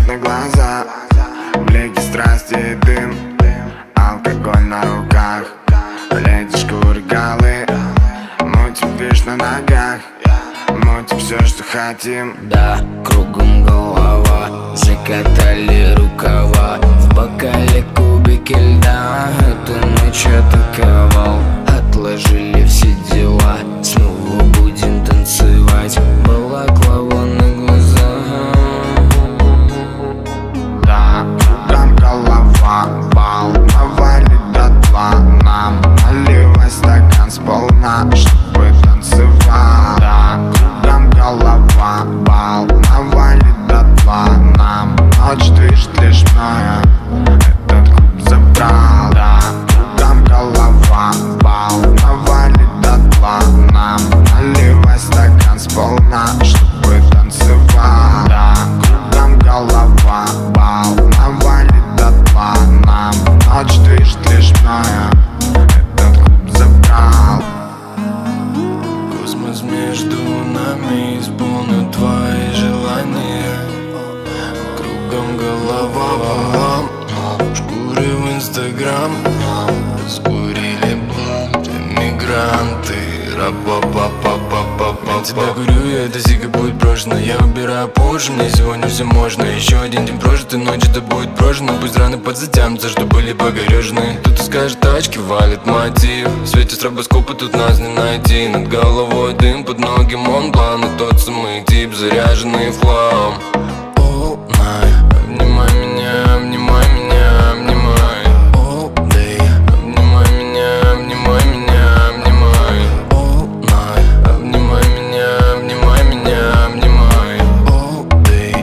на глаза, блики страсти и дым, алкоголь на руках, леди шкургалы, мутим виш на ногах, мутим все, что хотим. Да, кругом голова, закатали рукава, в бокале кубики льда, эта ночь атаковал. Отложили все дела, снова будем танцевать, балаклава на глаза. Да, кругом голова, бал, навалит дотла, нам наливай стакан сполна, чтобы танцевал. Да, кругом голова, бал, навалит дотла, нам ночь движет лишь моя, этот клуб забрал. Да, кругом голова, бал, навалит дотла, нам наливай стакан сполна, чтобы танцевал. Да, кругом голова, бал, навалит дотла, нам ночь движет лишь моя, этот клуб забрал. Космос между нами исполнит твои желания. Кругом голова, шкуры в Инстаграм, скурили блант, эмигранты. Я тебя курю, и эта сига будет брошена. Я выбираю позже, мне сегодня все можно. Еще один день прожит, и ночь это будет прожжена. Пусть раны подзатянутся, что были погорежены. Тут искаешь тачки, валит мотив. В свете стробоскопа тут нас не найти. Над головой дым, под ноги Монблан. И тот самый тип, заряженный флам. All night, обнимай меня, обнимай меня, обнимай. All day, обнимай меня, обнимай меня, обнимай. All night, обнимай меня, обнимай меня, обнимай. All day.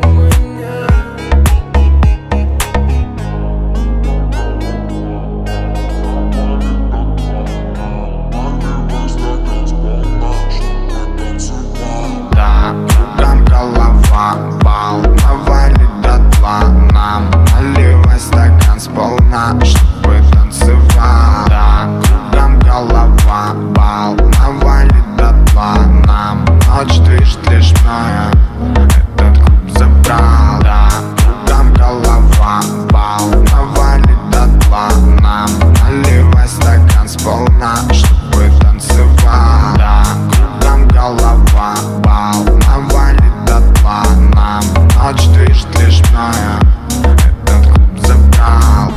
Да, кругом голова, бал, навалит дотла, нам наливай стакан сполна, чтобы танцевал. Да, кругом голова, бал, навалит дотла, нам ночь движет лишь моя, этот клуб забрал. Да, кругом голова, бал, навалит дотла, нам наливай стакан сполна, чтобы танцевал. Да, кругом голова, бал, навалит дотла, нам ночь движет лишь моя, этот клуб забрал.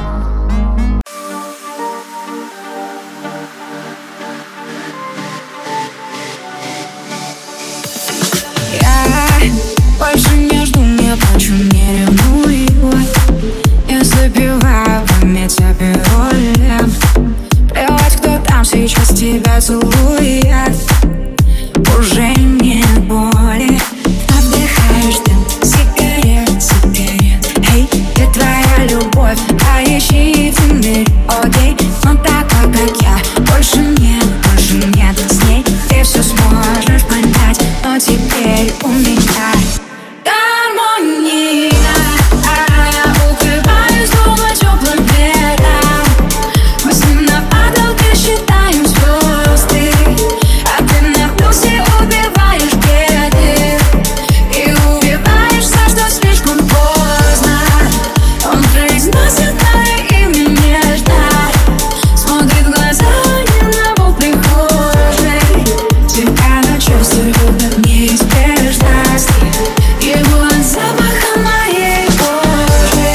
Я больше не жду, не плачу, не ревную. Я забиваю память аперолем. Плевать, кто там сейчас тебя целует. Уже нет боли. Вдыхаешь дым, сигарет, сигарет. Эй, где твоя любовь? А ищи теперь, окей. Но такой, как я, больше нет с ней. Ты все сможешь понять, но теперь у меня гармония. Я укрываюсь дома теплым пледом. Мы с ним на потолке считаем звезды, а ты на плюсе убиваешь беды и убиваешься, что слишком поздно. Он произносит мое имя нежно, смотрит в глаза не на пол прихожей. Тебя на чувствую, как неизбежность его от запаха моей кожи.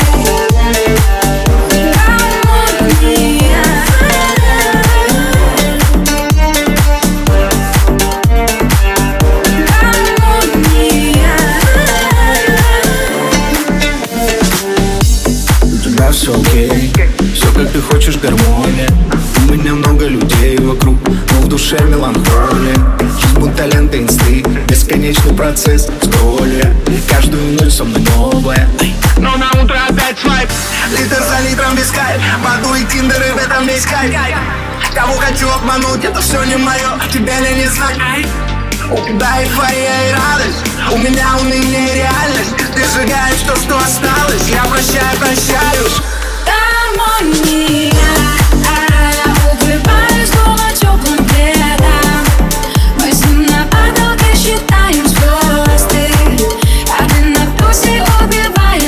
Гармония. У тебя все окей, все как ты хочешь, гармония. У меня много людей вокруг, но в душе меланхолия. Жизнь будто лента инсты, бесконечный процесс скролля. Каждую ночь со мной новая, но на утро опять свайп. Литр за литром без кайф, воду и тиндеры, в этом весь кайф. Кого хочу обмануть, это все не мое, тебя я не знаю. Да, эйфория и радость, у меня уныние и реальность. Ты сжигаешь то, что осталось, я прощаю. Гармония. Я укрываюсь дома теплым пледом. Мы с ним на потолке считаем звезды, а ты на плюсе убиваешь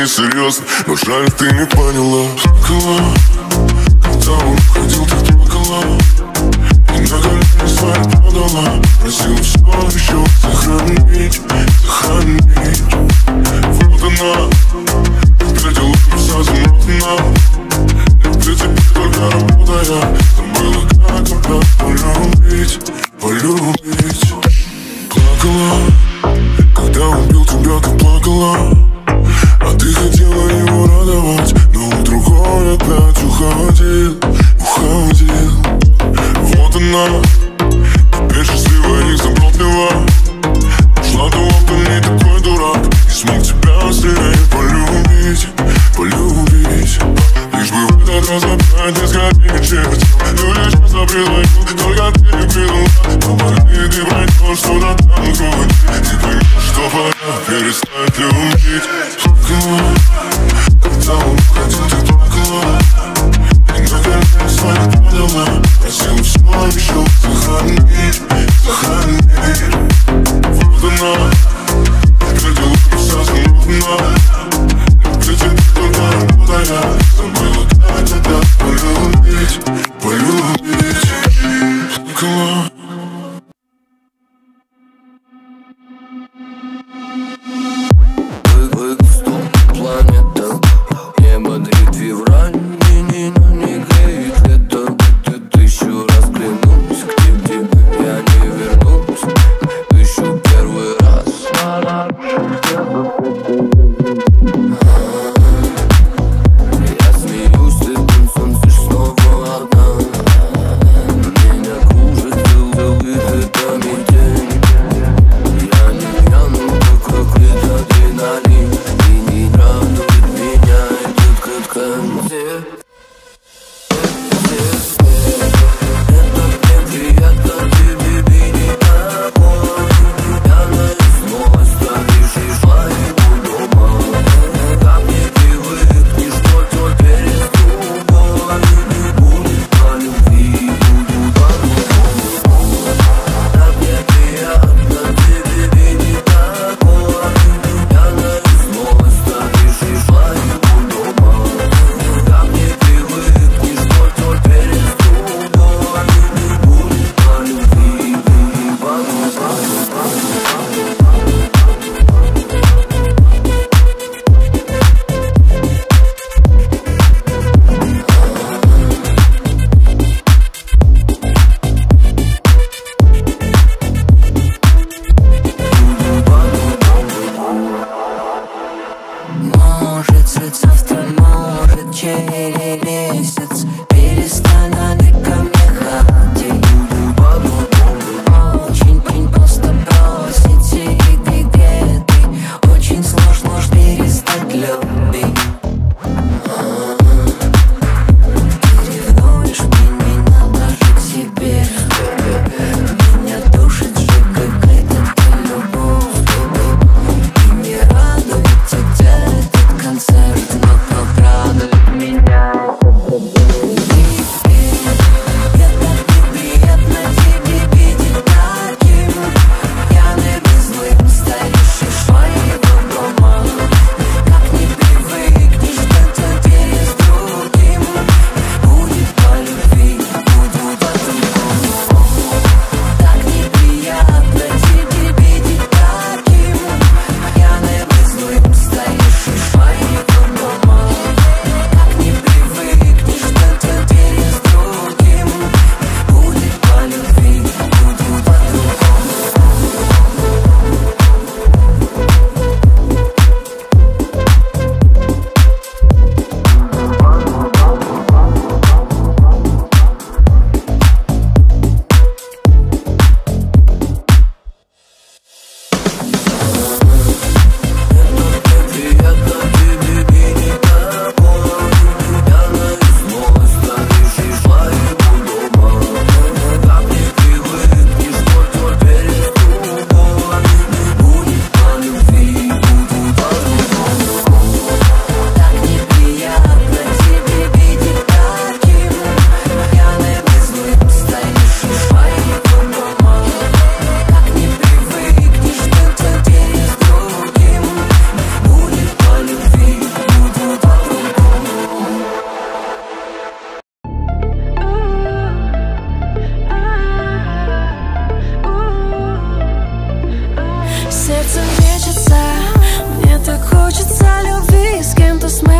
серьезно, но жаль, ты не поняла. Плакала, когда он уходил, ты плакала, и на колени свои падала. Просила все еще сохранить, сохранить. Вот она, встретила все замотана, и для тебя только работая. Забыла, как тебя полюбить, полюбить. Плакала, когда он бил тебя, ты плакала, а ты хотела его радовать, но он другой опять уходил, уходил. Вот она, теперь счастливая и заботлива. Ушла туда, кто не такой дурак, не смог тебя сильнее полюбить, полюбить. Лишь бы в этот раз опять не сгорели черти. Люди часто предают, только ты не предала. Но погоди, ты пройдешь, что там кровь, и поймешь, что пора перестать любить. Плакала, когда он уходил, ты плакала, и на колени свои падала. Просила все еще сохранить, сохранить. Вот она, теперь делаю все замотана, для тебя только работая. Забыла, как тебя полюбить, полюбить. Плакала.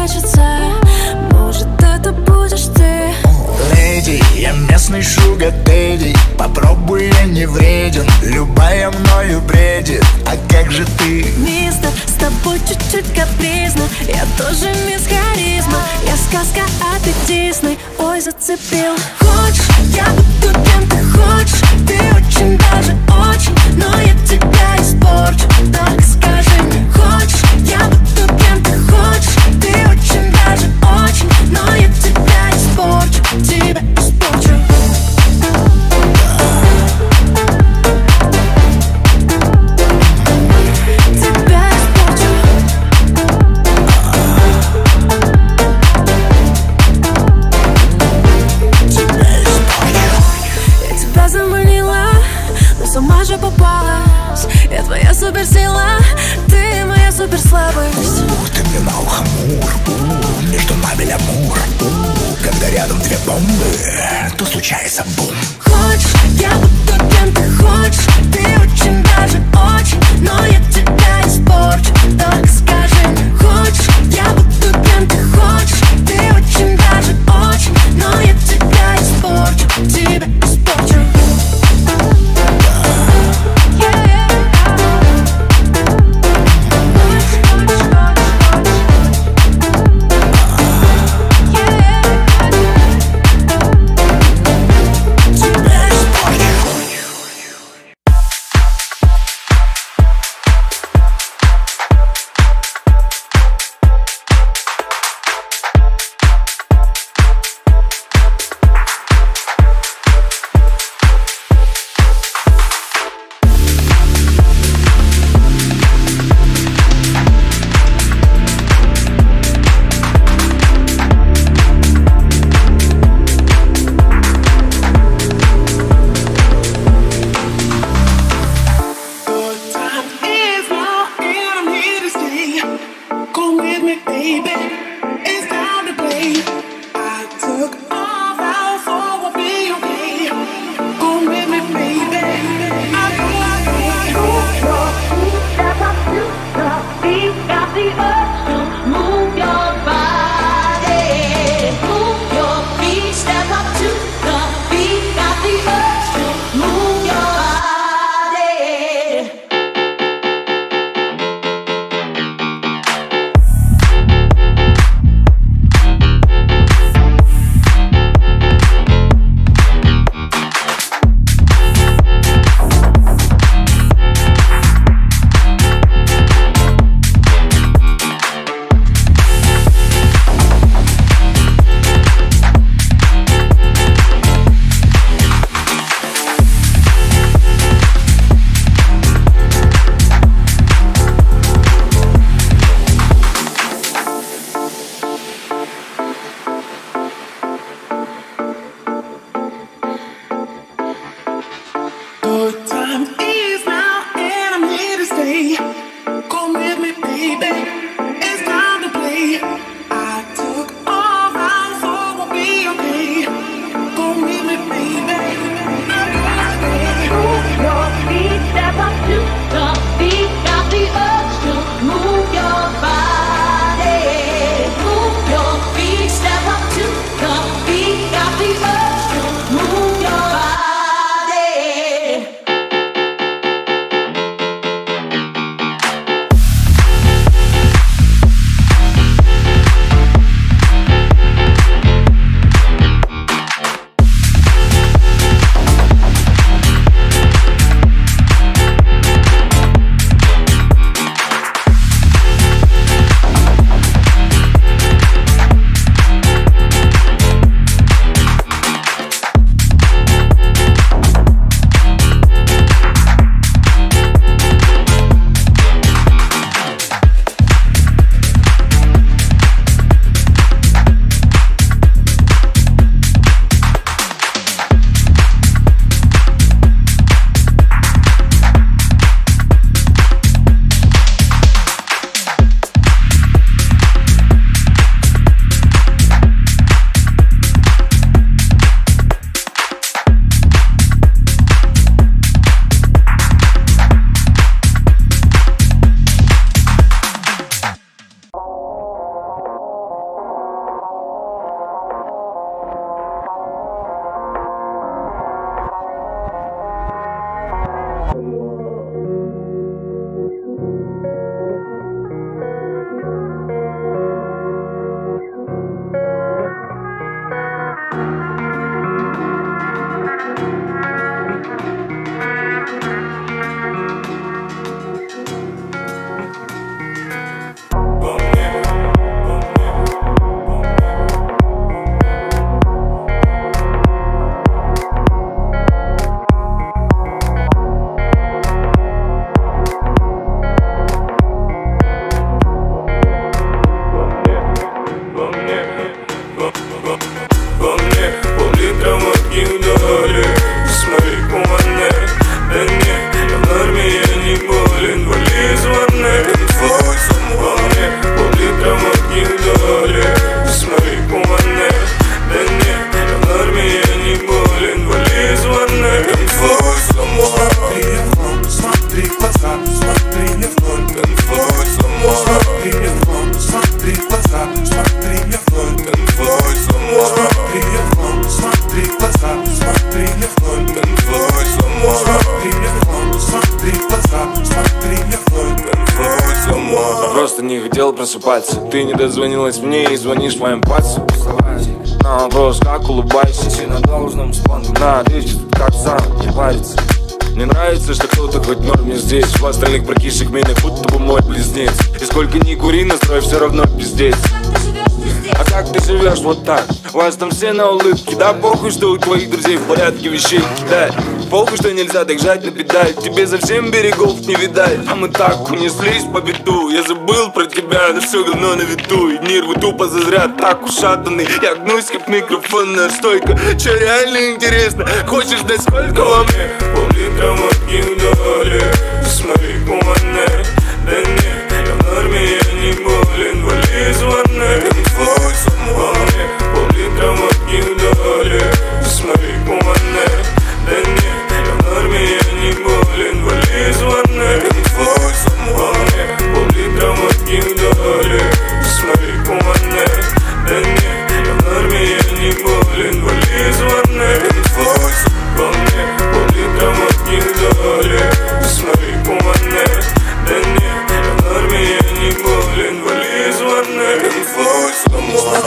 хочется. Может, это будешь ты. Леди, я местный шугар дэдди. Попробуй, я не вреден. Любая мною бредит. А как же ты? Мистер, с тобой чуть-чуть капризно. Я тоже мисс харизма. Я сказка, а ты Дисней. Ой, зацепил. Хочешь, я буду кем ты хочешь. Ты очень даже очень. Но я тебя испорчу. Только скажи мне, хочешь, я буду кем ты хочешь. Ты очень даже очень. Но я тебя испорчу. Тебя испорчу. Сама же попалась. Я твоя суперсила, ты моя суперслабость. Ты мне на ухо мур, между нами лямур. Когда рядом две бомбы, то случается бум. Хочешь, я буду кем ты хочешь. Ты очень даже очень. Но я тебя испорчу. Только скажи мне, хочешь, я буду кем ты хочешь. Ты очень даже очень. Но я тебя испорчу. Тебя испорчу. Просто не хотел просыпаться. Ты не дозвонилась мне и звонишь моим пальцем. На вопрос, как улыбайся, си на должном спонду. На ответить, как сам, не париться. Мне нравится, что кто-то хоть норме здесь. В остальных прокисших меня будто бы мой близнец. И сколько ни кури, настрой все равно пиздец. А как ты живешь вот так? У вас там все на улыбке. Да похуй, что у твоих друзей в порядке вещей кидать. Похуй, что нельзя так жать на педаль. Тебе совсем берегов не видать. А мы так унеслись по беду. Я забыл про тебя, да все говно на виду. И нервы тупо зазря так ушатаны. Я гнусь как микрофонная стойка. Че реально интересно? Хочешь знать сколько во мне? Пол-литра водки вдали. Смотри, кумане. Да нет, я в норме, я не болен. Вали из ванны. Инфой само мне. Пол-литра водки вдали. Смотри, кумане. Да нет, я в норме, я не болен. Вали из ванны. Инфой само мне. Пол-литра водки вдали. Смотри, кумане. Да нет, я в норме, я не болен. Вали из ванны. Инфой само мне. Пол-литра водки вдали. Смотри, кумане. Да нет, я в норме, я не болен. Вали из ванны. Инфой само.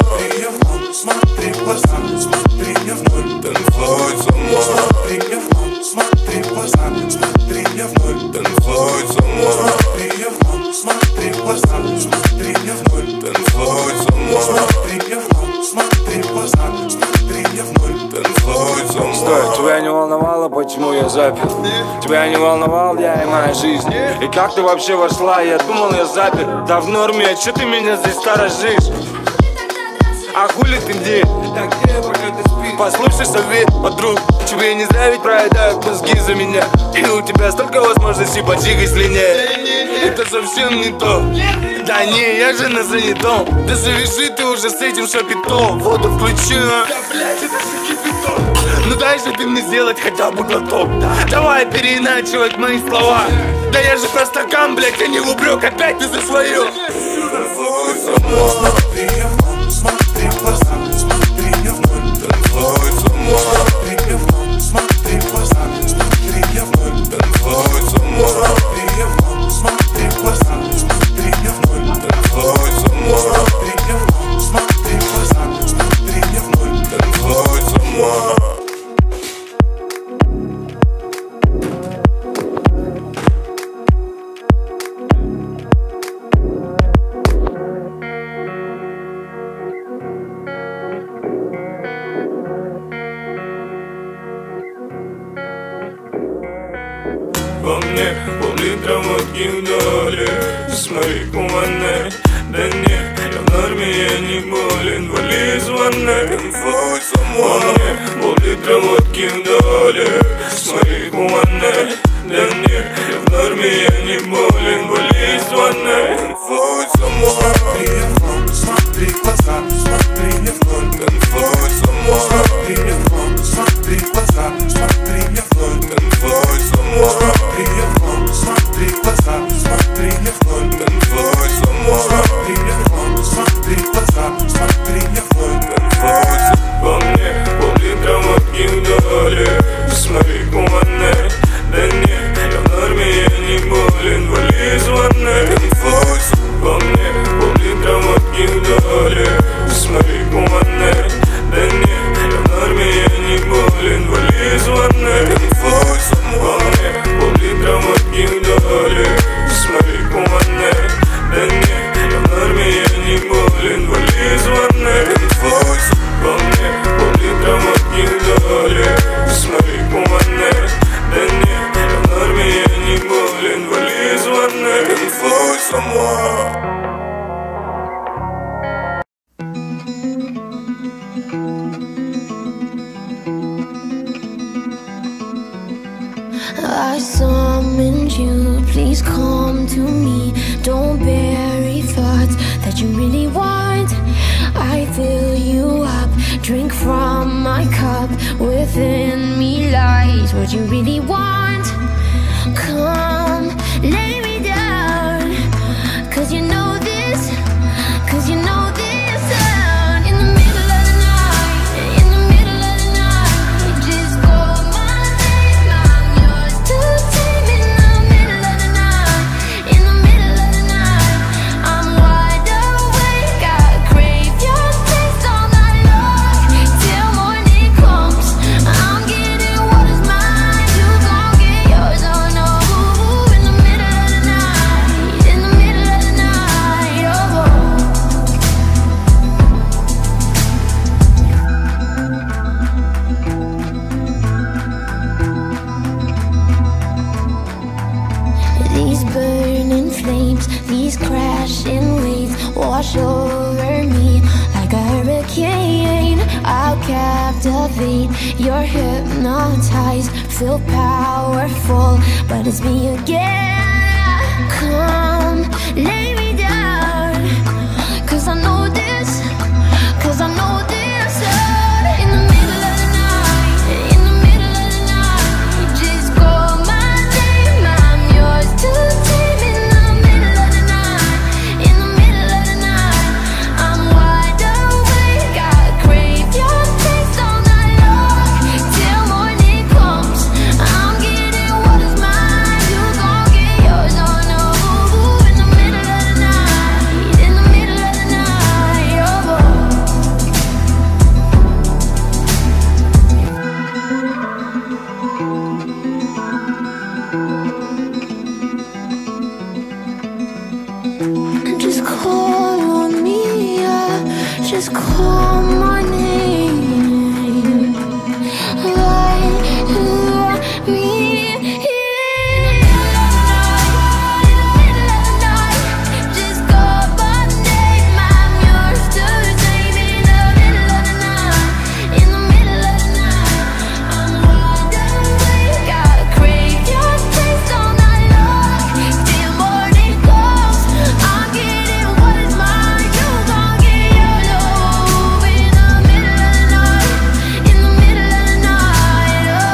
Смотри в глаза, смотри мне в ноль. Инфой само. Смотри мне в ноль, смотри в глаза, смотри мне в ноль. Инфой само. Смотри мне в ноль, смотри в глаза, смотри мне в ноль. Инфой само. Смотри мне в ноль, смотри в глаза, смотри мне в ноль. Инфой само. Стой, тебя не волновало, почему я запер? Тебя не волновал я и моя жизнь. И как ты вообще вошла? Я думал, я запер. Да в норме, а че ты меня здесь сторожишь? А хули ты где? Так где, пока ты спишь? Послушай совет, подруг. Тебе не зря ведь проедают мозги за меня. И у тебя столько возможностей потихо слинять. Это совсем не то. Да не, я же на занятом. Да завяжи ты уже с этим шапитом. Воду включи, а? Да блять, это же кипяток. Ну дай же ты мне сделать хотя бы глоток. Давай переиначивать мои слова. Да я же про стакан, блять, а не в упрек. Опять ты за свое. Смотри в глаза, смотри мне в ноль. Инфой само. Смотри мне в ноль, смотри в глаза, смотри мне в ноль. Инфой само. Смотри мне в ноль, смотри в глаза, смотри мне в ноль. Инфой само. Смотри мне в ноль, смотри в глаза, смотри мне в ноль. Инфой само. Во мне пол-литра водки вдали. Смотри, кумане. Да нет, я в норме, я не болен. Вали из ванны. Инфой само. Во мне пол-литра водки вдали. Смотри, кумане. Да нет, я в норме, я не болен. Вали из ванны. Инфой само. Смотри мне в ноль, смотри в глаза, смотри мне в ноль. Инфой само. Смотри мне в ноль, смотри в глаза, смотри мне в ноль. Инфой само. Смотри мне в ноль, смотри в глаза, смотри мне в ноль. Инфой само. Смотри мне в ноль, смотри в глаза, смотри мне в ноль. Инфой само. Во мне пол-литра водки вдали. Смотри, кумане. Да нет, я в I summoned you, please come to me. Don't bury thoughts that you really want. I fill you up, drink from my cup. Within me lies what you really want. Come, lay me down, 'cause you know this, 'cause you know this sound. In the middle of the night, in the middle of the night, just call my name, I'm yours to tame. In the middle of the night, in the middle of the night, I'm wide awake, I crave your taste all night long. Till morning comes, I'm getting what is mine, you gon' get yours, oh no. In the middle of the night, in the middle of the night, oh. These burning flames, these crashing waves wash over me like a hurricane. I'll captivate, you're hypnotized, feel powerful, but it's me again. Come, lay me down, 'cause I know this, 'cause I know this sound. In the middle of the night, in the middle of the night, just call my name, I'm yours to tame. In the middle of the night, in the middle of the night, I'm wide awake, I crave your taste all night long. Till morning comes, I'm getting what is mine, you gon' get yours, oh no. In the middle of the night, in the middle of the night, oh. Just call on me, yeah. Just call my name. Light me in the middle of the night. Just call my name, I'm yours to tame. In the middle of the night, in the middle of the night, I'm wide awake, I crave your taste all night long. Till morning comes, I'm getting what is mine, you gon' get yours, oh. In the middle of the night, in the middle of the night, oh.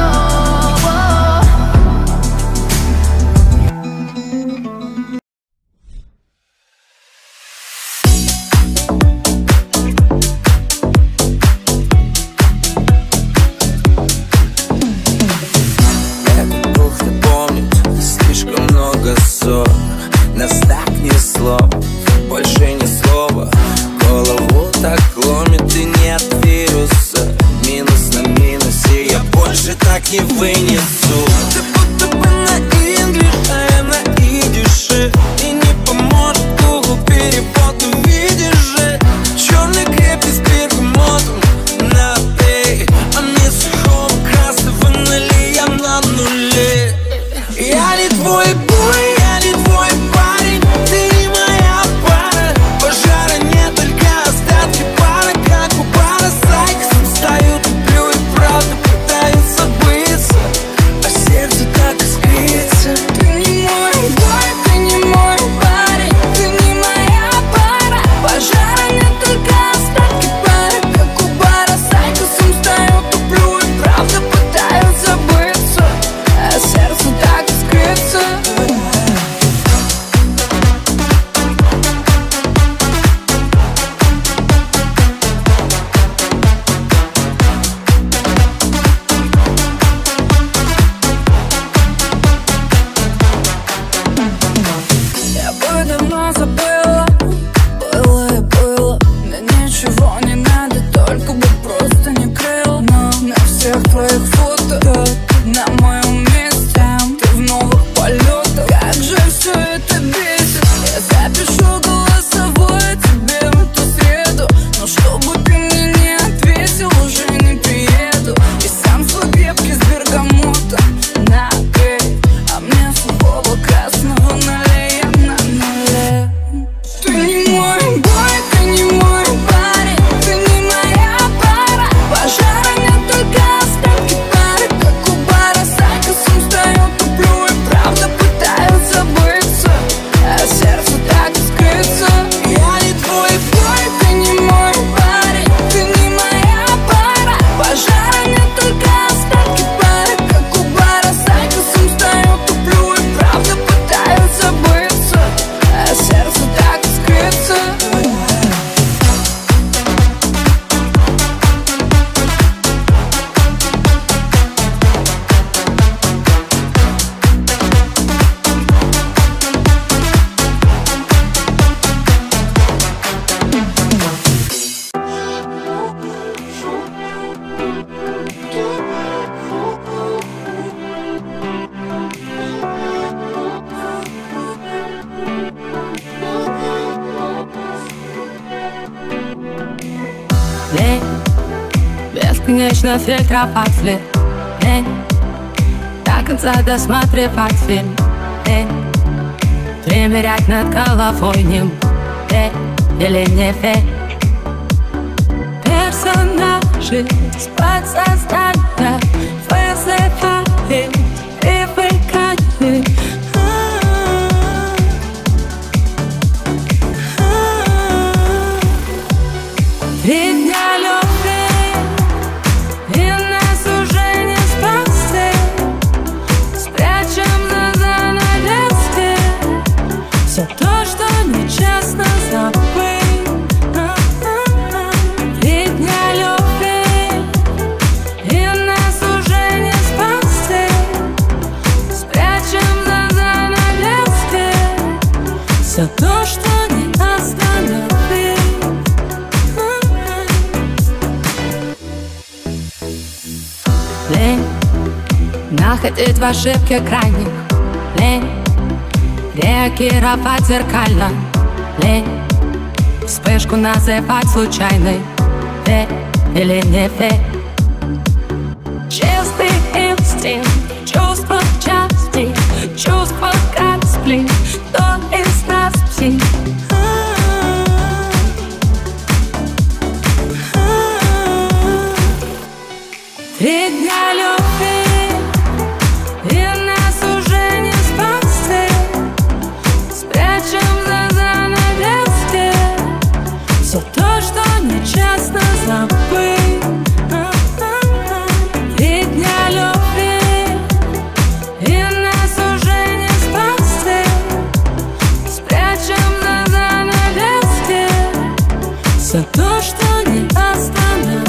Этот кухня помнит слишком много ссор. Нас так несло, больше ни слова. Голову так ломит и нет вируса. Минус на минусе, я больше так не вынесу. Ты будто бы на инглиш, а я на идише. И не поможет Google перевод, ты видишь же. Черный крепкий с бергамотом напей, а мне сухого красного налей, я на нуле. Я не твой бой, я не твой парень, ты не моя пара. Пожара нет, только остатки пара, как у бара Сайкс. Встают и плюют, правда пытаются забыться, а сердце Вечно фильтровать свет, лень до конца досматривать фильм, лень примерять над головой ним, верь или не верь. Персонажи с подсознания вызывают привыкание. 3 дня любви, и нас уже не спасти. Спрячем за занавески все то, что нечестно забыть. 3 дня любви, и нас уже не спасти. Спрячем за занавески все то, что не остановить. Лень находить в ошибке крайних, лень реагировать зеркально, лень вспышку называть случайной, верь или не верь. Чистый инстинкт, чувство части, чувство как сплин, кто из нас псих? 3 дня любви, и нас уже не спасти. Спрячем за занавески все то, что нечестно забыть. 3 дня любви, и нас уже не спасти. Спрячем за занавески все то, что не остановить.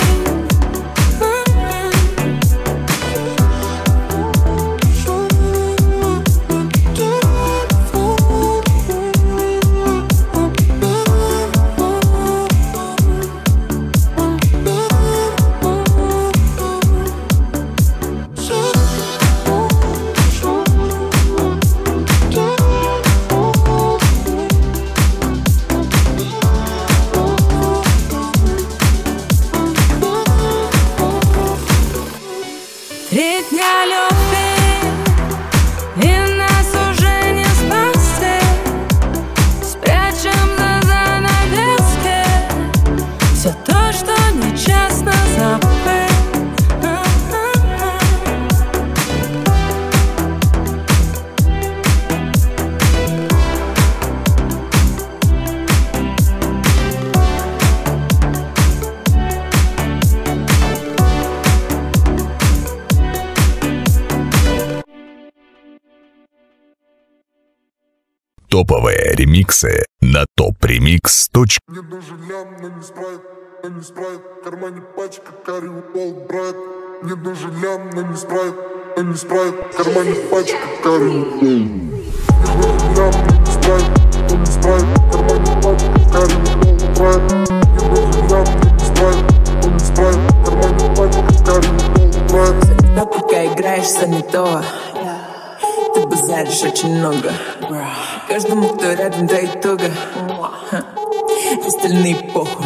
Топовые ремиксы на topremix.com. Мне нужен лям, но не спрайт, в кармане пачка карри Уолл Брайт. Мне нужен лям, но не спрайт, в кармане пачка карри Уолл. Мне нужен лям, но не спрайт, в кармане пачка карри Уолл Брайт. Мне нужен лям, но не спрайт, в кармане пачка карри Уолл Брайт. Всегда пока играешь занятого, ты базаришь очень много. Каждому, кто рядом, дает туго. Остальные похуй.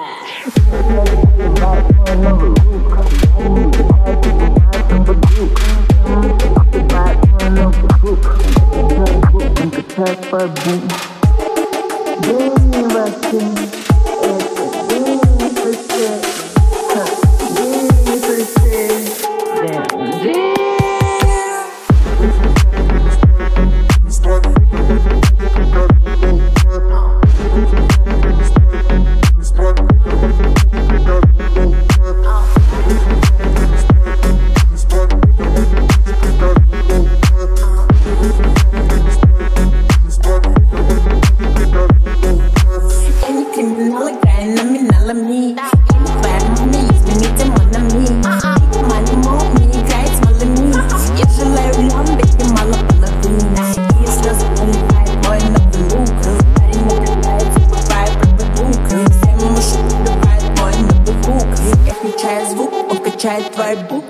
Твой бук.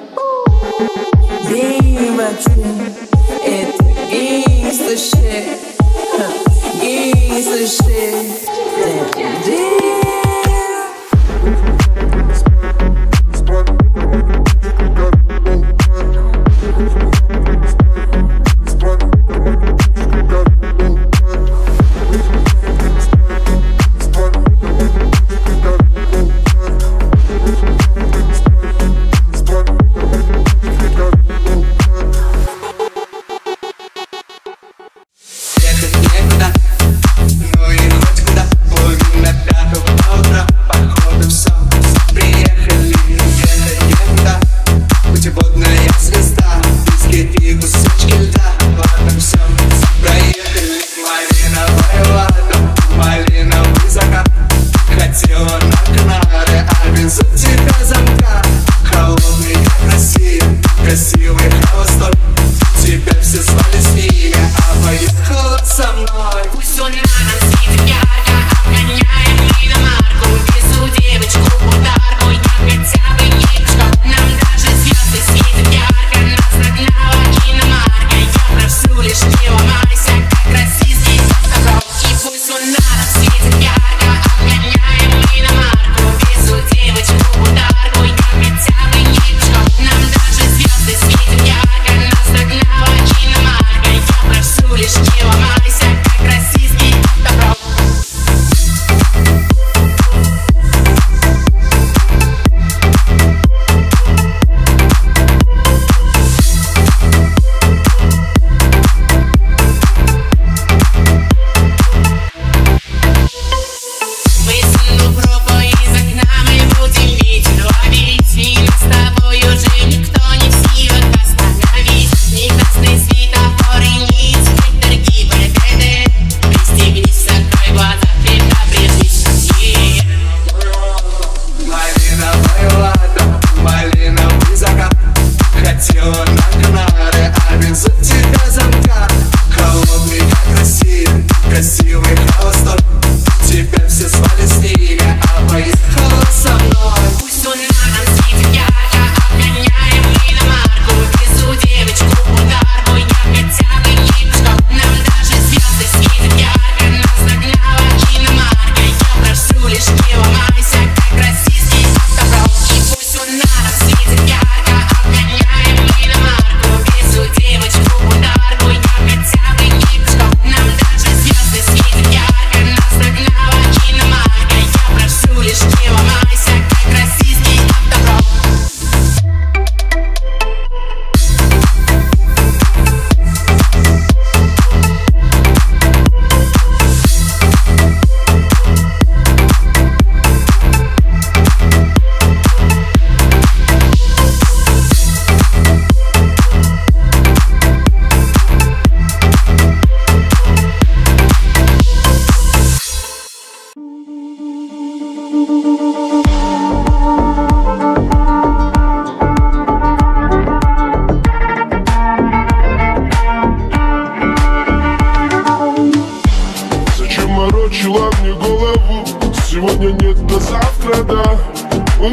Девочки, это геймстер shit, геймстер shit.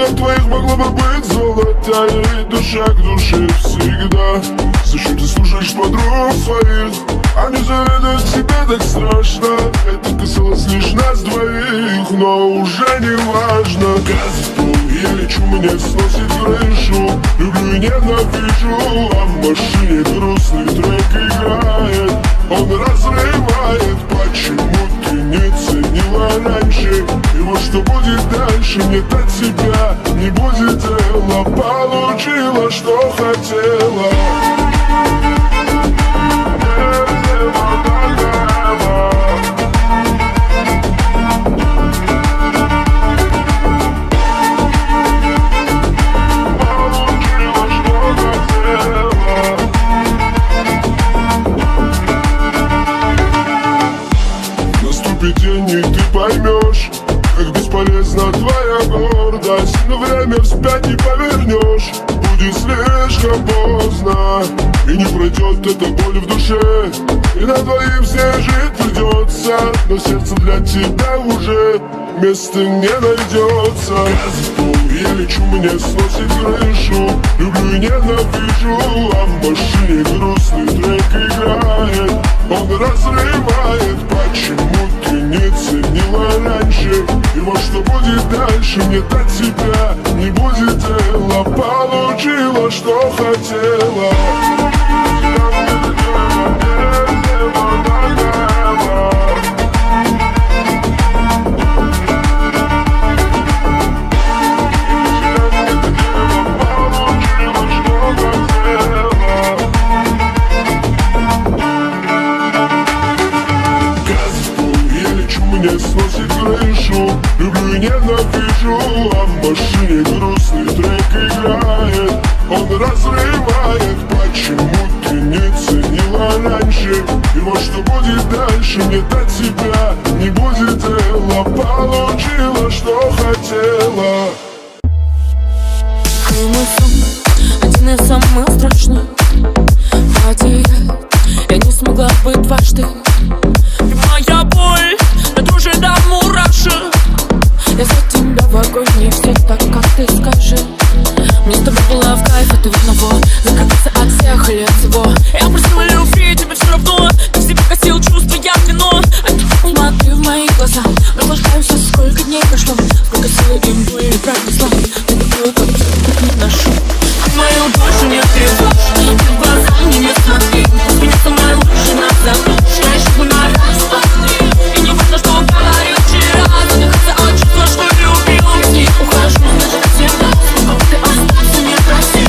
глазах твоих могла бы быть золотая душа к душе всегда. Зачем ты слушаешь подруг своих? Они завидуют тебе так страшно. Это касалось лишь нас двоих, но уже не важно. Газ в пол, я лечу, мне сносит крышу. Люблю и ненавижу, а в машине грустный трек играет. Он разрывает, почему ты не ценила раньше? И вот что будет дальше, нет от тебя не будет дела. Получила, что хотела. День, и ты поймешь, как бесполезна твоя гордость. Но время вспять не повернешь, будет слишком поздно. И не пройдет эта боль в душе, и на двоих все жить придется. Но сердце для тебя уже места не найдется. Газ в пол, я лечу, мне сносит крышу. Люблю и ненавижу, а в машине грустный трек играет. Он разрывает, почему ты не ценила раньше? И вот что будет дальше, нет от тебя не будет дела. Получила, что хотела. Мне сносит крышу, люблю и ненавижу, а в машине грустный трек играет. Он разрывает, почему ты не ценила раньше? И вот что будет дальше, нет от тебя не будет дела. Получила, что хотела. Ты мой сон, один из самых страшных. Я не смогла быть дважды. Ты моя боль, до дрожи до мурашек. Я за тебя в огонь, все так, как ты скажешь. Мне с тобой было в кайф, это одного. Закрыться от всех или от всего. Я просила любви, тебе все равно. Ты в себе косил чувства, я вино. Смотри в мои глаза, наслаждаемся, сколько дней прошло. Сколько силы им были пронесла. Ты такую, как не ношу. Ты мою душу не тревожь, ты в глаза мне не смотри. Ты не самая лучшая на заслужь. Я ищу на раз, и не важно, что говорил вчера. Задыхаться от чувства, что любил. Я не ухожу, значит всегда. Ты остался, не проси.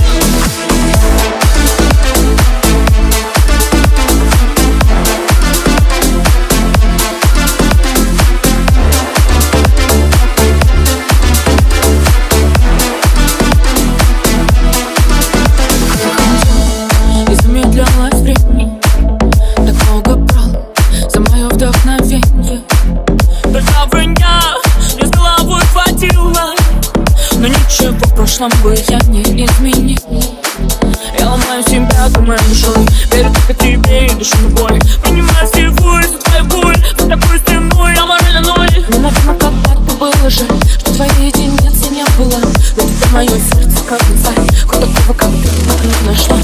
В прошлом бы я не изменил. Я ломаю себя, думаю душой. Верю только тебе и душу боль. Принимаю всего из-за твою боль. За такой стеной, я морально ноль. Мне, наверное, когда-то было жаль, что твоей единицы не было. Но теперь мое сердце как инсайт. Хоть такого, как ты, не нашла.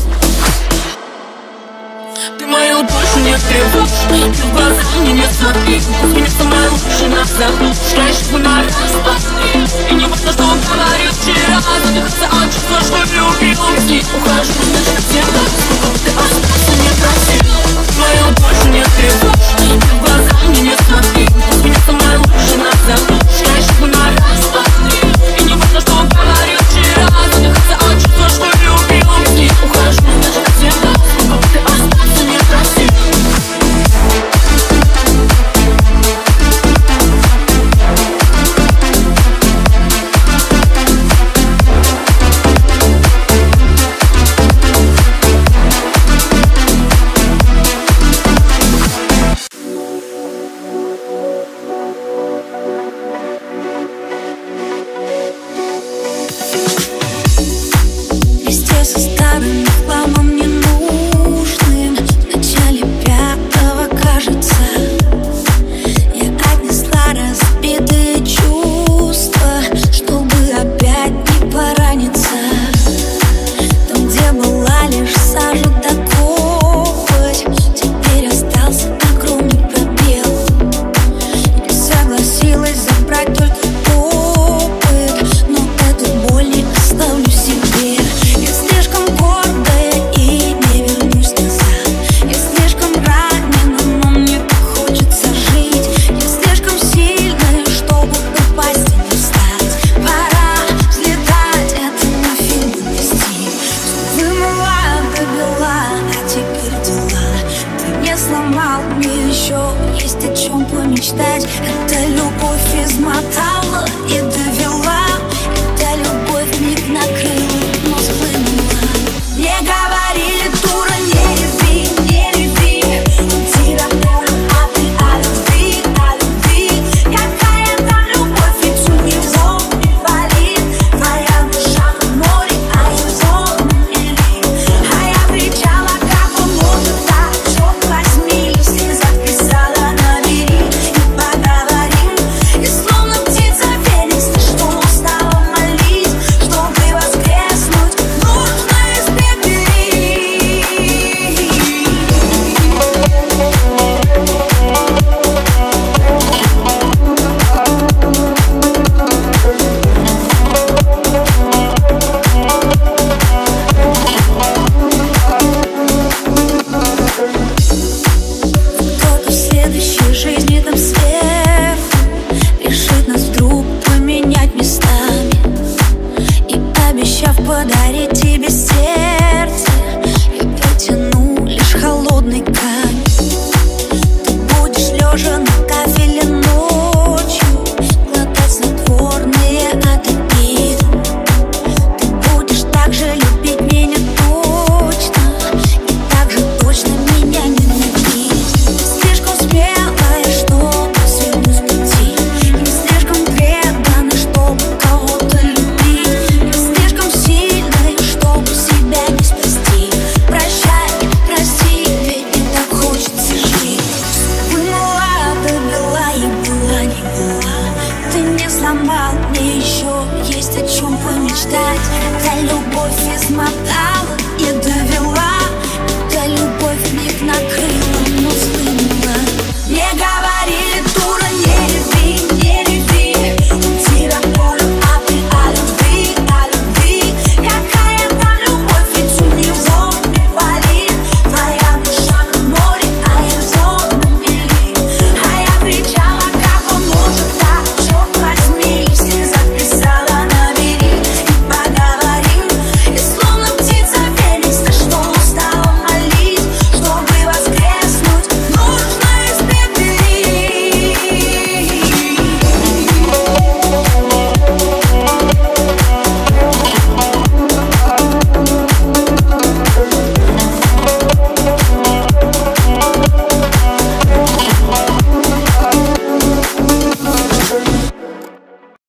Ты мою душу не тревожь, ты в глаза мне не смотри. Ты не самая лучшая на заслужь. Я ищу на раз, и не важно, что он говорил вчера. Задыхаться от чувства, что любил. Я не ухожу, значит всегда. Ты остался, не проси. Мою душу не тревожь, ты в глаза мне не смотри. Ты не самая лучшая на заслужь. Я ищу на раз, и не важно, что он говорил вчера. Задыхаться от чувства, что любил. Я не ухожу, значит всегда. Ты остался, не проси. мечтать. Это любовь измотала и